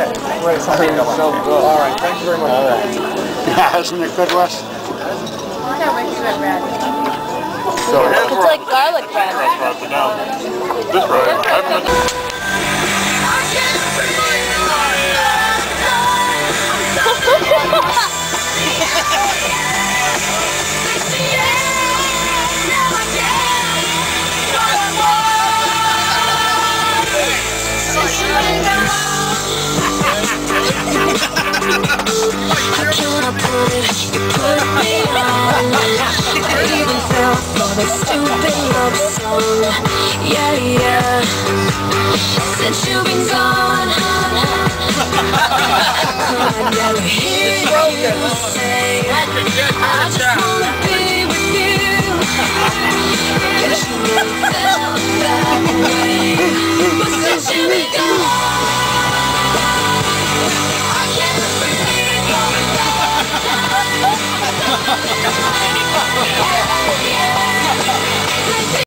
Okay. Wait, something so good. All right. Thank you very much. All right. Yeah, isn't it good, Wes? It's not my favorite bread. So, It's like garlic bread. This bread. Stupid love song, yeah, yeah. Since you've been gone, I never hear you say I just wanna be with you. Guess you never felt that way, but since you've been gone.